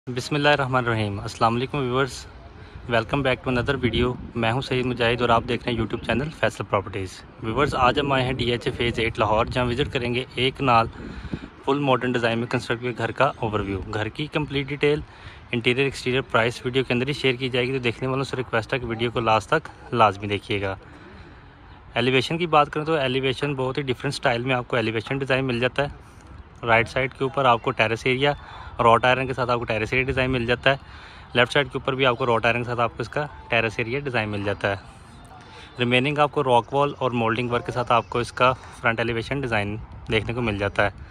बिस्मिल्लाहिर्रहमानिर्रहीम। अस्सलाम वालेकुम viewers, welcome back to another video. मैं हूं सईद मुजाहिद और आप देख रहे हैं YouTube channel Faisal properties. Viewers, आज हम आए हैं DH फेज़ 8 लाहौर, जहां विज़िट करेंगे एक नाल फुल मॉडर्न डिज़ाइन में कंस्ट्रक्ट हुए घर का ओवरव्यू। घर की complete detail, interior exterior price video के अंदर ही शेयर की जाएगी, तो देखने वालों से रिक्वेस्ट है कि वीडियो को लास्ट तक लाजमी देखिएगा। एलिवेशन की बात करें तो एलिवेशन बहुत ही डिफरेंट स्टाइल में आपको एलिवेशन डिज़ाइन मिल जाता है। राइट साइड के ऊपर आपको टेरेस एरिया रॉट आयरन के साथ आपको टेरेस एरिया डिज़ाइन मिल जाता है। लेफ्ट साइड के ऊपर भी आपको रॉट आयरन के साथ आपको इसका टेरेस एरिया डिज़ाइन मिल जाता है। रिमेनिंग आपको रॉक वॉल और मोल्डिंग वर्क के साथ आपको इसका फ्रंट एलिवेशन डिज़ाइन देखने को मिल जाता है।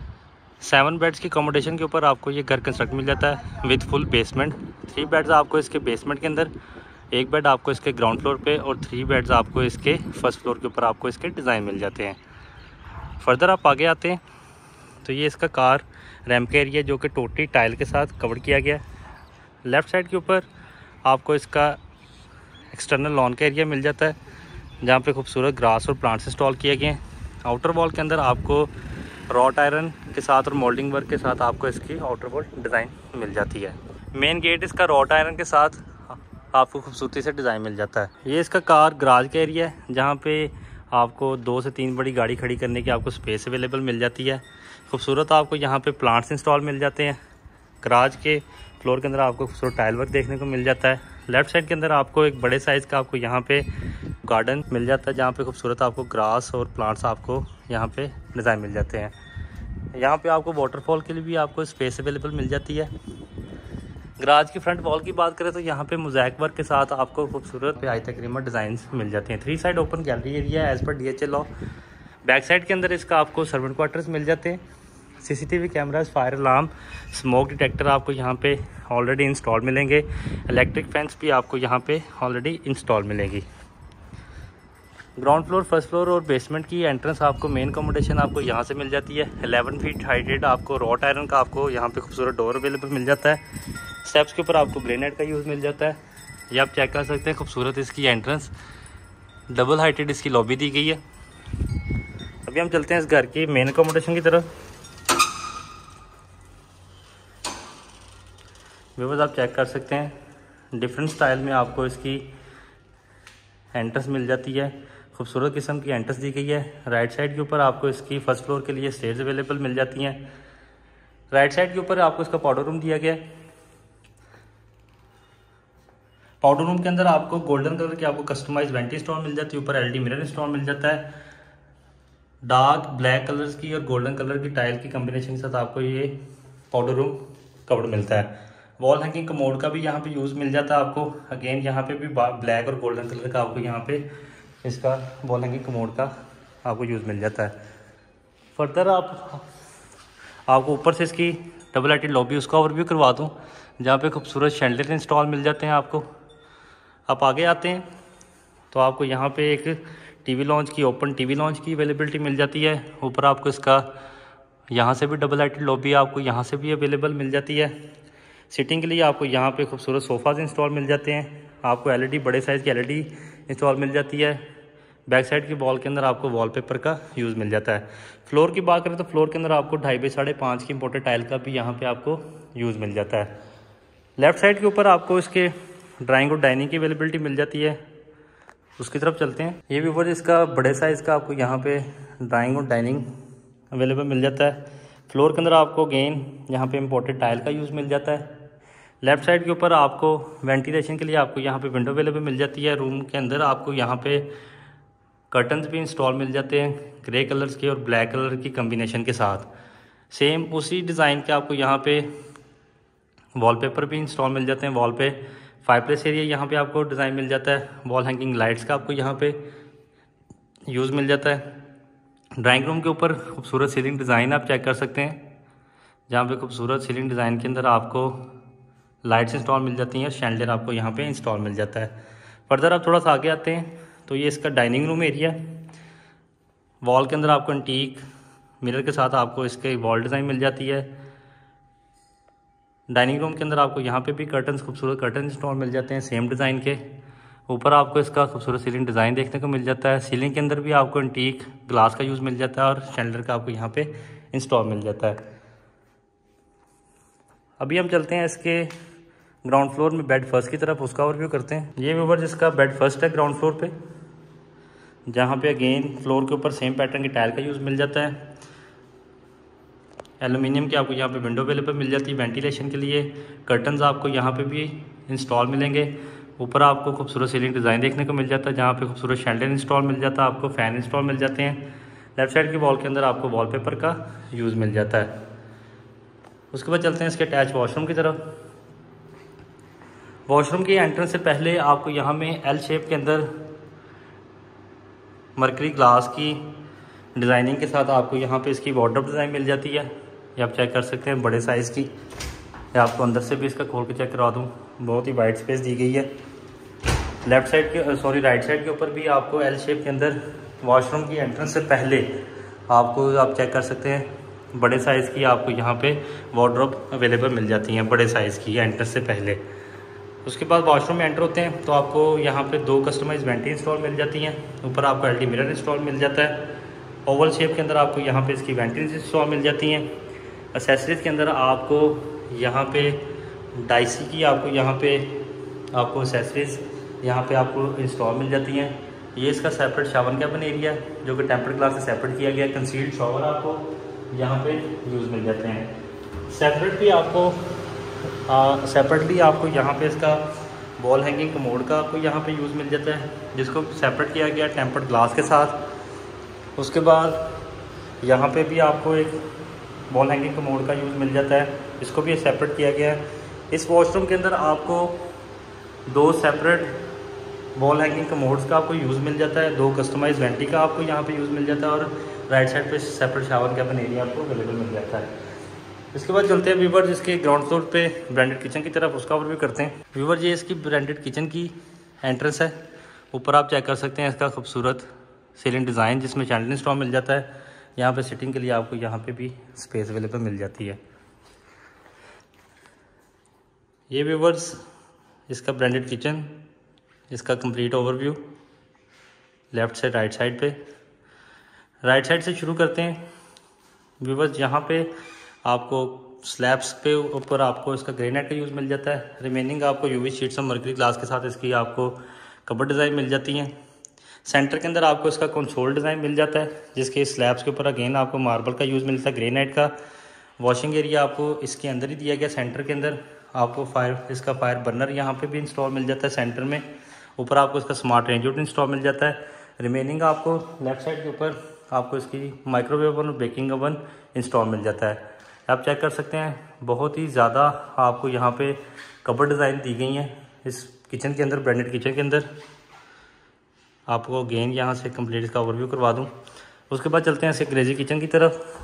7 बेड्स की अकोमोडेशन के ऊपर आपको ये घर कंस्ट्रक्ट मिल जाता है विद फुल बेसमेंट। 3 बेड्स आपको इसके बेसमेंट के अंदर, 1 बेड आपको इसके ग्राउंड फ्लोर पे और 3 बेड्स आपको इसके फर्स्ट फ्लोर के ऊपर आपको इसके डिज़ाइन मिल जाते हैं। फर्दर आप आगे आते हैं तो ये इसका कार रैम्प का एरिया जो कि टोटली टाइल के साथ कवर किया गया है। लेफ़्ट साइड के ऊपर आपको इसका एक्सटर्नल लॉन का एरिया मिल जाता है, जहाँ पे खूबसूरत ग्रास और प्लांट्स इंस्टॉल किए गए हैं। आउटर वॉल के अंदर आपको रॉट आयरन के साथ और मोल्डिंग वर्क के साथ आपको इसकी आउटर वॉल डिज़ाइन मिल जाती है। मेन गेट इसका रॉट आयरन के साथ आपको खूबसूरती से डिज़ाइन मिल जाता है। ये इसका कार गराज का एरिया है, जहाँ पे आपको 2 से 3 बड़ी गाड़ी खड़ी करने की आपको स्पेस अवेलेबल मिल जाती है। खूबसूरत आपको यहाँ पे प्लांट्स इंस्टॉल मिल जाते हैं। गराज के फ्लोर के अंदर आपको खूबसूरत टाइल वर्क देखने को मिल जाता है। लेफ़्ट साइड के अंदर आपको एक बड़े साइज़ का आपको यहाँ पे गार्डन मिल जाता है, जहाँ पे खूबसूरत आपको ग्रास और प्लांट्स आपको यहाँ पे डिज़ाइन मिल जाते हैं। यहाँ पे आपको वाटरफॉल के लिए भी आपको स्पेस अवेलेबल मिल जाती है। गराज की फ्रंट वॉल की बात करें तो यहाँ पे मोज़ैक वर्क के साथ आपको खूबसूरत पे आयताकृमा डिज़ाइन मिल जाते हैं। 3 साइड ओपन गैलरी एरिया है as per DH law. Back side के अंदर इसका आपको सर्वेंट क्वार्टर्स मिल जाते हैं। CCTV cameras, fire alarm, smoke detector आपको यहाँ पे ऑलरेडी इंस्टॉल मिलेंगे। इलेक्ट्रिक फैंस भी आपको यहाँ पे ऑलरेडी इंस्टॉल मिलेगी। ग्राउंड फ्लोर, फर्स्ट फ्लोर और बेसमेंट की एंट्रेंस आपको मेन अकोमोडेशन आपको यहाँ से मिल जाती है। 11 फीट हाइटेड आपको रॉट आयरन का आपको यहाँ पे खूबसूरत डोर अवेलेबल मिल जाता है। स्टेप्स के ऊपर आपको ग्रेनाइट का यूज़ मिल जाता है। ये आप चेक कर सकते हैं, खूबसूरत इसकी एंट्रेंस, डबल हाइटेड इसकी लॉबी दी गई है। अभी हम चलते हैं इस घर की मेन अकोमोडेशन की तरफ। व्यूअर्स, आप चेक कर सकते हैं डिफरेंट स्टाइल में आपको इसकी एंट्रेंस मिल जाती है। खूबसूरत किस्म की एंट्रेंस दी गई है। राइट साइड के ऊपर आपको इसकी फर्स्ट फ्लोर के लिए स्टेयर्स अवेलेबल मिल जाती हैं। राइट साइड के ऊपर आपको इसका पाउडर रूम दिया गया है। पाउडर रूम के अंदर आपको गोल्डन कलर की आपको कस्टमाइज वेंटी इंस्टॉल मिल जाती है। ऊपर LED मिरर इंस्टॉल मिल जाता है। डार्क ब्लैक कलर्स की और गोल्डन कलर की टाइल की कॉम्बिनेशन के साथ आपको ये पाउडर रूम कवर्ड मिलता है। वॉल हैंगिंग कमोड का भी यहाँ पे यूज़ मिल जाता है आपको। अगेन यहाँ पे भी ब्लैक और गोल्डन कलर का आपको यहाँ पे इसका वॉल हैंगिंग कमोड का आपको यूज़ मिल जाता है। फर्दर आपको ऊपर से इसकी डबल हाइटेड लॉबी उसका ओवरव्यू करवा दूँ, जहाँ पे खूबसूरत शैंडलियर इंस्टॉल मिल जाते हैं आपको। आप आगे आते हैं तो आपको यहाँ पे एक TV लॉन्च की, ओपन TV लॉन्च की अवेलेबिलिटी मिल जाती है। ऊपर आपको इसका यहाँ से भी डबल हाइटेड लॉबी आपको यहाँ से भी अवेलेबल मिल जाती है। सिटिंग के लिए आपको यहाँ पे खूबसूरत सोफ़ाज इंस्टॉल मिल जाते हैं। आपको LED, बड़े साइज़ की LED इंस्टॉल मिल जाती है। बैक साइड की वॉल के अंदर आपको वॉलपेपर का यूज़ मिल जाता है। फ्लोर की बात करें तो फ्लोर के अंदर आपको 2.5 बाई 5.5 की इम्पोर्टेड टाइल का भी यहाँ पे आपको यूज़ मिल जाता है। लेफ़्ट साइड के ऊपर आपको इसके ड्राइंग और डाइनिंग की अवेलेबिलिटी मिल जाती है। उसकी तरफ चलते हैं। ये भी ऊपर इसका बड़े साइज़ का आपको यहाँ पे ड्राइंग और डाइनिंग अवेलेबल मिल जाता है। फ्लोर के अंदर आपको अगेन यहाँ पे इम्पोर्टेड टाइल का यूज़ मिल जाता है। लेफ़्ट साइड के ऊपर आपको वेंटिलेशन के लिए आपको यहाँ पे विंडो अवेलेबल मिल जाती है। रूम के अंदर आपको यहाँ पे कर्टन्स भी इंस्टॉल मिल जाते हैं, ग्रे कलर्स के और ब्लैक कलर की कम्बिनेशन के साथ। सेम उसी डिज़ाइन के आपको यहाँ पे वॉलपेपर भी इंस्टॉल मिल जाते हैं। वॉल पे फायरप्लेस एरिया यहाँ पे आपको डिज़ाइन मिल जाता है। वॉल हैंगिंग लाइट्स का आपको यहाँ पे यूज़ मिल जाता है। ड्राइंग रूम के ऊपर खूबसूरत सीलिंग डिज़ाइन आप चेक कर सकते हैं, जहाँ पे खूबसूरत सीलिंग डिज़ाइन के अंदर आपको लाइट्स इंस्टॉल मिल जाती हैं और शैंडलियर आपको यहाँ पे इंस्टॉल मिल जाता है। फर्दर आप थोड़ा सा आगे आते हैं तो ये इसका डाइनिंग रूम एरिया। वॉल के अंदर आपको एंटीक मिरर के साथ आपको इसके वॉल डिज़ाइन मिल जाती है। डाइनिंग रूम के अंदर आपको यहाँ पे भी कर्टन्स, खूबसूरत कर्टन इंस्टॉल मिल जाते हैं सेम डिज़ाइन के। ऊपर आपको इसका खूबसूरत सीलिंग डिज़ाइन देखने को मिल जाता है। सीलिंग के अंदर भी आपको एंटीक ग्लास का यूज़ मिल जाता है और शैंडलियर का आपको यहाँ पे इंस्टॉल मिल जाता है। अभी हम चलते हैं इसके ग्राउंड फ्लोर में बेड फर्स्ट की तरफ, उसका ओवरव्यू करते हैं। ये व्यूवर्स इसका बेड फर्स्ट है ग्राउंड फ्लोर पे, जहाँ पे अगेन फ्लोर के ऊपर सेम पैटर्न की टाइल का यूज़ मिल जाता है। एलुमिनियम की आपको यहाँ पे विंडो अवेलेबल मिल जाती है वेंटिलेशन के लिए। कर्टन्स आपको यहाँ पे भी इंस्टॉल मिलेंगे। ऊपर आपको खूबसूरत सीलिंग डिज़ाइन देखने को मिल जाता है, जहाँ पे खूबसूरत शैंडल इंस्टॉल मिल जाता है, आपको फ़ैन इंस्टॉल मिल जाते हैं। लेफ्ट साइड की वॉल के अंदर आपको वॉलपेपर का यूज़ मिल जाता है। उसके बाद चलते हैं इसके अटैच वॉशरूम की तरफ। वॉशरूम की एंट्रेंस से पहले आपको यहाँ में एल शेप के अंदर मरकरी ग्लास की डिज़ाइनिंग के साथ आपको यहाँ पे इसकी वार्डरोब डिज़ाइन मिल जाती है। ये आप चेक कर सकते हैं बड़े साइज़ की। या आपको अंदर से भी इसका खोल के चेक करा दूँ, बहुत ही वाइड स्पेस दी गई है। राइट साइड के ऊपर भी आपको एल शेप के अंदर वॉशरूम की एंट्रेंस से पहले आपको आप चेक कर सकते हैं बड़े साइज़ की आपको यहाँ पे वार्डरोब अवेलेबल मिल जाती हैं बड़े साइज़ की एंट्रेंस से पहले। उसके बाद वॉशरूम में एंटर होते हैं तो आपको यहाँ पे 2 कस्टमाइज वेंटी इंस्टॉल मिल जाती हैं। ऊपर आपको एलडी मिरर इंस्टॉल मिल जाता है। ओवल शेप के अंदर आपको यहाँ पे इसकी वेंटीज इंस्टॉल मिल जाती हैं। एक्सेसरीज के अंदर आपको यहाँ पे डाइसी की आपको एक्सेसरीज यहाँ पे आपको इंस्टॉल मिल जाती हैं। ये इसका सेपरेट शावर कैबिन एरिया है जो कि टेम्पर्ड ग्लास से सेपरेट किया गया है। कंसील्ड शावर आपको यहाँ पे यूज़ मिल जाते हैं। सेपरेटली आपको यहाँ पे इसका वॉल हैंगिंग कमोड का आपको यहाँ पे यूज़ मिल जाता है, जिसको सेपरेट किया गया टेम्पर्ड ग्लास के साथ। उसके बाद यहाँ पे भी आपको एक वॉल हैंगिंग कमोड का यूज़ मिल जाता है, इसको भी सेपरेट किया गया है। इस वॉशरूम के अंदर आपको 2 सेपरेट वॉल हैंगिंग कमोड्स का आपको यूज़ मिल जाता है, 2 कस्टमाइज वेंटी का आपको यहाँ पे यूज़ मिल जाता है, और राइट साइड पे सेपरेट शावर कैबिन एरिया आपको अवेलेबल मिल जाता है। इसके बाद चलते हैं व्यूवर जिसके ग्राउंड फ्लोर पे ब्रांडेड किचन की तरफ, उसका ओवरव्यू करते हैं। व्यूवर ये इसकी ब्रांडेड किचन की एंट्रेंस है। ऊपर आप चेक कर सकते हैं इसका खूबसूरत सीलिंग डिज़ाइन जिसमें चैंडल इंस्टॉल मिल जाता है। यहाँ पे सिटिंग के लिए आपको यहाँ पे भी स्पेस अवेलेबल मिल जाती है। ये व्यूवर्स इसका ब्रांडेड किचन, इसका कंप्लीट ओवरव्यू लेफ़्ट से राइट साइड पे। राइट साइड से शुरू करते हैं व्यूवर्स। यहाँ पे आपको स्लैब्स पे ऊपर आपको इसका ग्रेनाइट का यूज़ मिल जाता है। रिमेनिंग आपको यूवी शीट्स और मरकरी ग्लास के साथ इसकी आपको कबर्ड डिज़ाइन मिल जाती हैं। सेंटर के अंदर आपको इसका कंसोल डिज़ाइन मिल जाता है, जिसके स्लैब्स के ऊपर अगेन आपको मार्बल का यूज़ मिलता है, ग्रेनाइट का। वॉशिंग एरिया आपको इसके अंदर ही दिया गया। सेंटर के अंदर आपको इसका फायर बर्नर यहाँ पे भी इंस्टॉल मिल जाता है सेंटर में। ऊपर आपको इसका स्मार्ट रेंज आउट इंस्टॉल मिल जाता है। रिमेनिंग आपको लेफ्ट साइड के ऊपर आपको इसकी माइक्रोवेव ओवन और बेकिंग ओवन इंस्टॉल मिल जाता है। आप चेक कर सकते हैं बहुत ही ज़्यादा आपको यहाँ पे कबर्ड डिज़ाइन दी गई हैं इस किचन के अंदर, ब्रांडेड किचन के अंदर। आपको अगेन यहाँ से कंप्लीट इसका ओवरव्यू करवा दूँ। उसके बाद चलते हैं इसके ग्रेजी किचन की तरफ।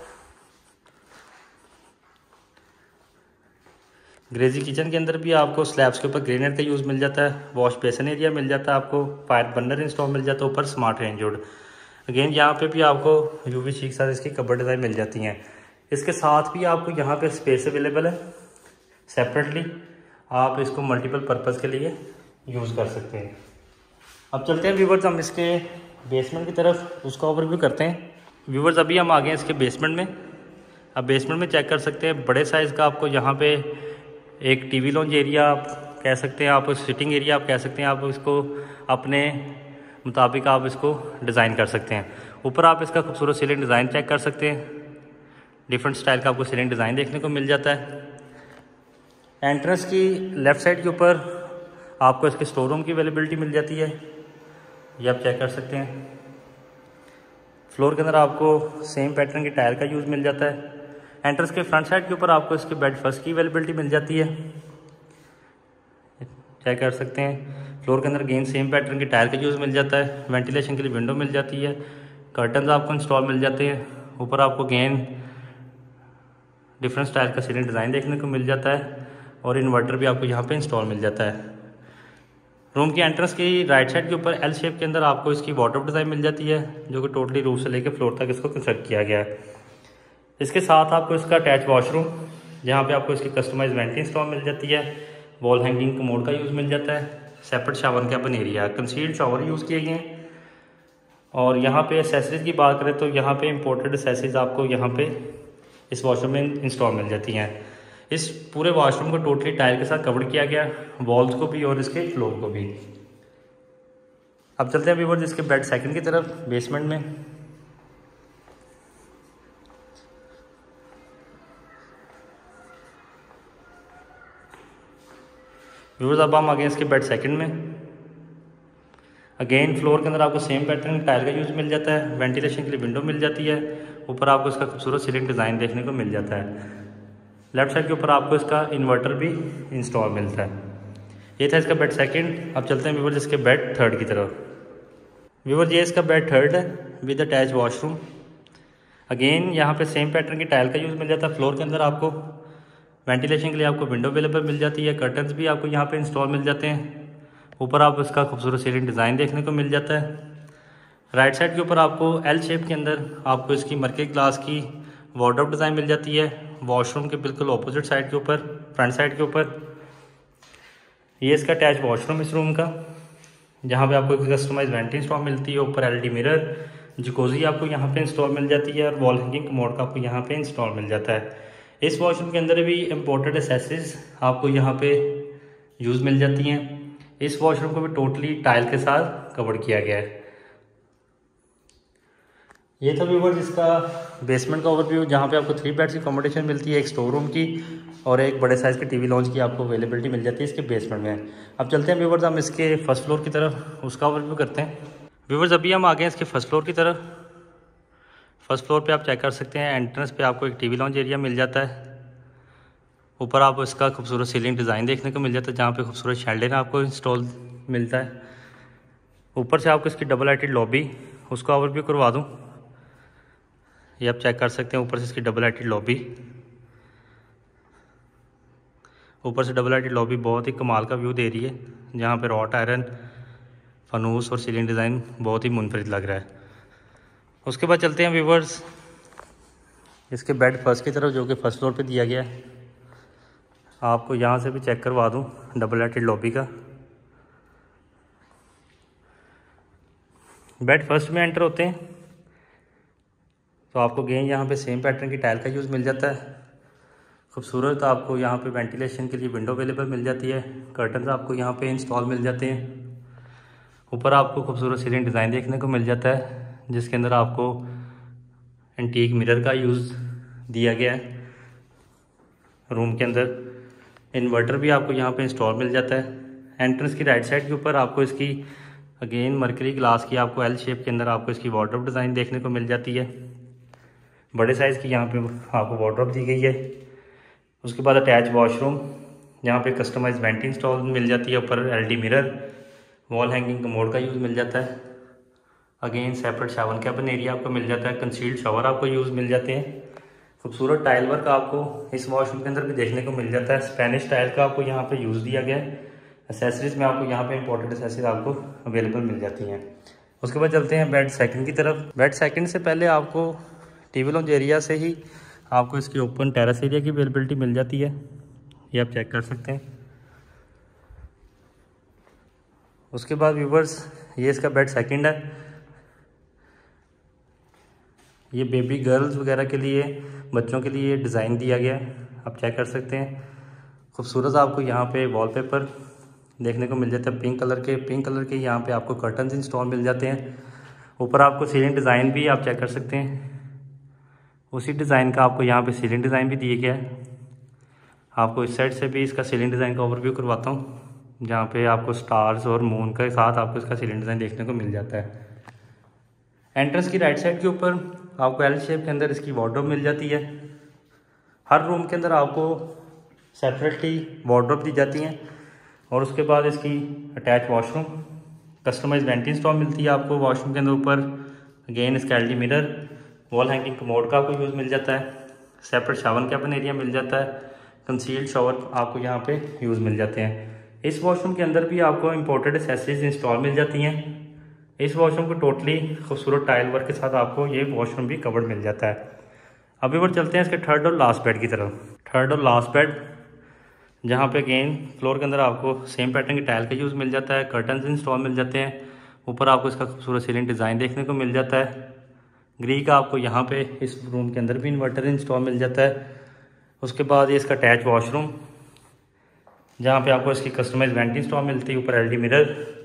ग्रेजी किचन के अंदर भी आपको स्लैब्स के ऊपर ग्रेनाइट का यूज़ मिल जाता है। वॉश बेसन एरिया मिल जाता है, आपको फायर बर्नर इंस्टॉल मिल जाता है, ऊपर स्मार्ट रेंज आउट। अगेन यहाँ पे भी आपको यूवी शीट के साथ इसकी कबर्ड डिज़ाइन मिल जाती हैं। इसके साथ भी आपको यहाँ पे स्पेस अवेलेबल है सेपरेटली, आप इसको मल्टीपल पर्पज़ के लिए यूज़ कर सकते हैं। अब चलते हैं व्यूवर्स हम इसके बेसमेंट की तरफ, उसका ओवरव्यू करते हैं। व्यूवर्स अभी हम आ गए हैं इसके बेसमेंट में। अब बेसमेंट में चेक कर सकते हैं बड़े साइज़ का आपको यहाँ पे एक टीवी लॉन्ज एरिया आप कह सकते हैं, आप सिटिंग एरिया आप कह सकते हैं, आप इसको अपने मुताबिक आप इसको डिज़ाइन कर सकते हैं। ऊपर आप इसका खूबसूरत सीलिंग डिज़ाइन चेक कर सकते हैं, डिफरेंट स्टाइल का आपको सीलिंग डिज़ाइन देखने को मिल जाता है। एंट्रेंस की लेफ़्ट साइड के ऊपर आपको इसके स्टोर रूम की अवेलेबिलिटी मिल जाती है, ये आप चेक कर सकते हैं। फ्लोर के अंदर आपको सेम पैटर्न की टाइल का यूज़ मिल जाता है। एंट्रेंस के फ्रंट साइड के ऊपर आपको इसके बेड फर्स्ट की अवेलेबिलिटी मिल जाती है, चेक कर सकते हैं। फ्लोर के अंदर अगेन सेम पैटर्न की टाइल का यूज़ मिल जाता है। वेंटिलेशन के लिए विंडो मिल जाती है, कर्टन्स आपको इंस्टॉल मिल जाते हैं। ऊपर आपको अगेन डिफरेंट स्टाइल का सीलिंग डिज़ाइन देखने को मिल जाता है, और इन्वर्टर भी आपको यहाँ पे इंस्टॉल मिल जाता है। रूम की एंट्रेंस की राइट साइड के ऊपर एल शेप के अंदर आपको इसकी वार्डरोब डिज़ाइन मिल जाती है, जो कि टोटली रूफ से लेकर फ्लोर तक इसको कंस्ट्रक्ट किया गया है। इसके साथ आपको इसका अटैच वॉशरूम, जहाँ पे आपको इसकी कस्टमाइज वेंटी इंस्टॉल मिल जाती है, वॉल हैंगिंग कमोड का यूज़ मिल जाता है, separate shower cabin area, concealed shower use किए गए हैं। और यहाँ पे एक्सेसरीज की बात करें तो यहाँ पे इंपोर्टेड एक्सेसरीज आपको यहाँ पे इस वॉशरूम में इंस्टॉल मिल जाती हैं। इस पूरे वॉशरूम को टोटली टाइल के साथ कवर किया गया, वॉल्स को भी और इसके फ्लोर को भी। अब चलते हैं व्यूअर्स इसके बेड सेकंड की तरफ, बेसमेंट में। व्यूअर्स अब हम आ गए इसके बेड सेकंड में। अगेन फ्लोर के अंदर आपको सेम पैटर्न टाइल का यूज़ मिल जाता है, वेंटिलेशन के लिए विंडो मिल जाती है, ऊपर आपको इसका खूबसूरत सीलिंग डिज़ाइन देखने को मिल जाता है। लेफ्ट साइड के ऊपर आपको इसका इन्वर्टर भी इंस्टॉल मिलता है। ये था इसका बेड सेकंड। अब चलते हैं व्यूअर्स इसके बेड थर्ड की तरफ। व्यूअर्स ये इसका बेड थर्ड है विद अटैच वॉशरूम। अगेन यहाँ पे सेम पैटर्न की टाइल का यूज़ मिल जाता है। फ्लोर के अंदर आपको वेंटिलेशन के लिए आपको विंडो अवेलेबल मिल जाती है, कर्टन्स भी आपको यहाँ पे इंस्टॉल मिल जाते हैं, ऊपर आपको इसका खूबसूरत सीलिंग डिज़ाइन देखने को मिल जाता है। राइट साइड के ऊपर आपको एल शेप के अंदर आपको इसकी मर्के ग्लास की वार्डरोब डिज़ाइन मिल जाती है, वॉशरूम के बिल्कुल ऑपोजिट साइड के ऊपर, फ्रंट साइड के ऊपर। ये इसका अटैच वॉशरूम इस रूम का, जहाँ पे आपको कस्टमाइज वेंट इंस्टॉल मिलती है, ऊपर एलईडी मिरर, जकूज़ी आपको यहाँ पे इंस्टॉल मिल जाती है और वॉल हैंगिंग कमोड का आपको यहाँ पे इंस्टॉल मिल जाता है। इस वॉशरूम के अंदर भी इम्पोर्टेड एसेसरीज आपको यहाँ पे यूज़ मिल जाती हैं। इस वॉशरूम को भी टोटली टाइल के साथ कवर किया गया है। ये था व्यूअर्स इसका बेसमेंट का ओवरव्यू, जहाँ पे आपको 3 बेड्स की अकोमोडेशन मिलती है, एक स्टोर रूम की और एक बड़े साइज़ के टीवी लॉन्च की आपको अवेलेबिलिटी मिल जाती है इसके बेसमेंट में। अब चलते हैं व्यूअर्स हम इसके फर्स्ट फ्लोर की तरफ, उसका ओवरव्यू करते हैं। व्यूअर्स अभी हम आ गए इसके फर्स्ट फ्लोर की तरफ। फर्स्ट फ्लोर पे आप चेक कर सकते हैं, एंट्रेंस पे आपको एक टीवी लॉन्च एरिया मिल जाता है, ऊपर आपको इसका खूबसूरत सीलिंग डिज़ाइन देखने को मिल जाता है, जहाँ पे खूबसूरत शेल्डर आपको इंस्टॉल मिलता है। ऊपर से आपको इसकी डबल लाइटेड लॉबी, उसका ओवरव्यू करवा दूँ, ये आप चेक कर सकते हैं। ऊपर से इसकी डबल लाइटेड लॉबी, ऊपर से डबल लाइटेड लॉबी बहुत ही कमाल का व्यू दे रही है, जहाँ पे रॉट आयरन, फनूस और सीलिंग डिज़ाइन बहुत ही मुनफरिद लग रहा है। उसके बाद चलते हैं व्यूअर्स इसके बेड फर्स्ट की तरफ, जो कि फर्स्ट फ्लोर पे दिया गया है। आपको यहाँ से भी चेक करवा दूँ डबल लाइटेड लॉबी का। बेड फर्स्ट में एंटर होते हैं तो आपको अगेन यहाँ पे सेम पैटर्न की टाइल का यूज़ मिल जाता है। खूबसूरत आपको यहाँ पे वेंटिलेशन के लिए विंडो अवेलेबल मिल जाती है, कर्टन्स आपको यहाँ पे इंस्टॉल मिल जाते हैं, ऊपर आपको खूबसूरत सीलिंग डिज़ाइन देखने को मिल जाता है, जिसके अंदर आपको एंटीक मिरर का यूज़ दिया गया है। रूम के अंदर इन्वर्टर भी आपको यहाँ पे इंस्टॉल मिल जाता है। एंट्रेंस की राइट साइड के ऊपर आपको इसकी अगेन मर्करी ग्लास की आपको एल शेप के अंदर आपको इसकी वार्डरोब डिज़ाइन देखने को मिल जाती है, बड़े साइज़ की यहाँ पे आपको वार्डरोब दी गई है। उसके बाद अटैच वॉशरूम, जहाँ पे कस्टमाइज वेंट इंस्टॉल मिल जाती है, ऊपर LED mirror, wall hanging commode का यूज़ मिल जाता है। Again separate shower cabin area आपको मिल जाता है, कंसील्ड शावर आपको यूज़ मिल जाते हैं। खूबसूरत टाइल वर्क आपको इस वॉशरूम के अंदर भी देखने को मिल जाता है, स्पेनिश टाइल का आपको यहाँ पे यूज़ दिया गया है। एसेसरीज में आपको यहाँ पे इंपॉर्टेंट एसेसरीज आपको अवेलेबल मिल जाती हैं। उसके बाद चलते हैं बेड सेकंड की तरफ। बेड सेकंड से पहले आपको टीवी लॉन्च एरिया से ही आपको इसकी ओपन टेरेस एरिया की अवेलेबिलिटी मिल जाती है, ये आप चेक कर सकते हैं। उसके बाद व्यूवर्स ये इसका बेड सेकंड है। ये बेबी गर्ल्स वगैरह के लिए, बच्चों के लिए डिज़ाइन दिया गया है, आप चेक कर सकते हैं। खूबसूरत आपको यहाँ पे वॉलपेपर देखने को मिल जाता है, पिंक कलर के यहाँ पे आपको कर्टन्स इंस्टॉल मिल जाते हैं। ऊपर आपको सीलिंग डिज़ाइन भी आप चेक कर सकते हैं, उसी डिज़ाइन का आपको यहाँ पे सीलिंग डिज़ाइन भी दिया गया है। आपको इस साइड से भी इसका सीलिंग डिज़ाइन का ओवरव्यू करवाता हूँ, जहाँ पे आपको स्टार्स और मून के साथ आपको इसका सीलिंग डिज़ाइन देखने को मिल जाता है। एंट्रेंस की राइट साइड के ऊपर आपको एल शेप के अंदर इसकी वार्डरोब मिल जाती है। हर रूम के अंदर आपको सेपरेटली वार्डरोब दी जाती हैं। और उसके बाद इसकी attach washroom, customize vent install मिलती है आपको वॉशरूम के अंदर। ऊपर अगेन इसका LED mirror, wall hanging commode का आपको यूज़ मिल जाता है, सेपरेट शावर कैबिन एरिया मिल जाता है, कंसील्ड शावर आपको यहाँ पे यूज़ मिल जाते हैं। इस वॉशरूम के अंदर भी आपको इंपोर्टेड एक्सेसरीज इंस्टॉल मिल जाती हैं। इस वॉशरूम को टोटली खूबसूरत टाइल वर्क के साथ आपको ये वॉशरूम भी कवर्ड मिल जाता है। अभी और चलते हैं इसके थर्ड और लास्ट बेड की तरफ। थर्ड और लास्ट बेड, जहाँ पे अगेन फ्लोर के अंदर आपको सेम पैटर्न की टाइल का यूज़ मिल जाता है, कर्टन्स इंस्टॉल मिल जाते हैं, ऊपर आपको इसका खूबसूरत सीलिंग डिज़ाइन देखने को मिल जाता है। ग्री का आपको यहाँ पे इस रूम के अंदर भी इन्वर्टर इंस्टॉल मिल जाता है। उसके बाद ये इसका अटैच वॉशरूम, जहाँ पे आपको इसकी कस्टमाइज वेंटिंग स्टॉप मिलती है, ऊपर एलईडी मिरर,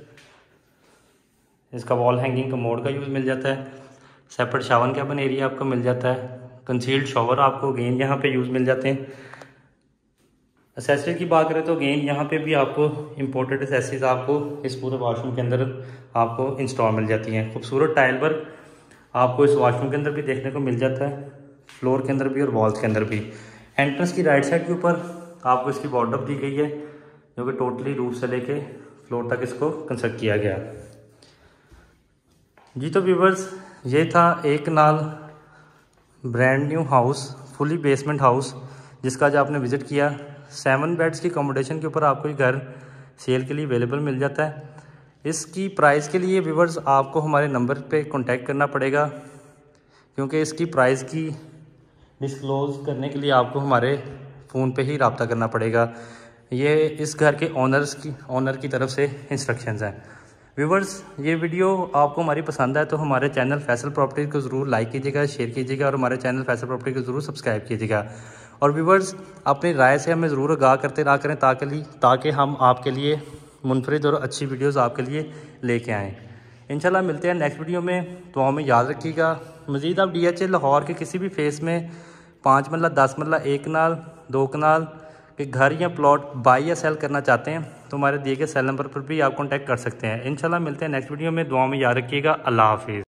इसका वॉल हैंगिंग कमोड का यूज़ मिल जाता है, सेपरेट शावर कैबिन एरिया आपको मिल जाता है, कंसील्ड शॉवर आपको गेन यहाँ पे यूज़ मिल जाते हैं। एसेसरी की बात करें तो गेन यहाँ पे भी आपको इम्पोर्टेड एसेसरीज आपको इस पूरे वॉशरूम के अंदर आपको इंस्टॉल मिल जाती हैं। खूबसूरत टाइल वर्क आपको इस वॉशरूम के अंदर भी देखने को मिल जाता है, फ्लोर के अंदर भी और वॉल्स के अंदर भी। एंट्रेंस की राइट साइड के ऊपर आपको इसकी वार्डरोब दी गई है, जो कि टोटली रूफ से लेके फ्लोर तक इसको कंस्ट्रक्ट किया गया जी। तो व्यूवर्स, ये था एक नाल brand new house, fully basement house, जिसका आज आपने विज़िट किया। 7 बेड्स की अकोमोडेशन के ऊपर आपको ये घर सेल के लिए अवेलेबल मिल जाता है। इसकी प्राइस के लिए व्यूवर्स आपको हमारे नंबर पे कांटेक्ट करना पड़ेगा, क्योंकि इसकी प्राइस की डिस्क्लोज़ करने के लिए आपको हमारे फ़ोन पे ही रब्ता करना पड़ेगा। ये इस घर के ओनर की तरफ से इंस्ट्रक्शंस हैं। व्यूवर्स, ये वीडियो आपको हमारी पसंद है तो हमारे चैनल फैसल प्रॉपर्टी को ज़रूर लाइक कीजिएगा, शेयर कीजिएगा और हमारे चैनल फैसल प्रॉपर्टी को ज़रूर सब्सक्राइब कीजिएगा। और व्यूवर्स, अपनी राय से हमें ज़रूर आगाह करते रहा करें ताकि हम आपके लिए मुनफरिद और अच्छी वीडियोज़ आपके लिए लेके आएँ। इंशाल्लाह मिलते हैं नेक्स्ट वीडियो में। तो हमें याद रखिएगा, मज़ीद आप DHA लाहौर के किसी भी फेस में 5 मरला, 10 मरला, 1 कनाल, 2 कनाल के घर या प्लॉट बाई या सेल करना चाहते हैं तो हमारे दिए गए सेल नंबर पर भी आप कॉन्टैक्ट कर सकते हैं। इंशाल्लाह मिलते हैं नेक्स्ट वीडियो में। दुआ में याद रखिएगा। अल्लाह हाफिज़।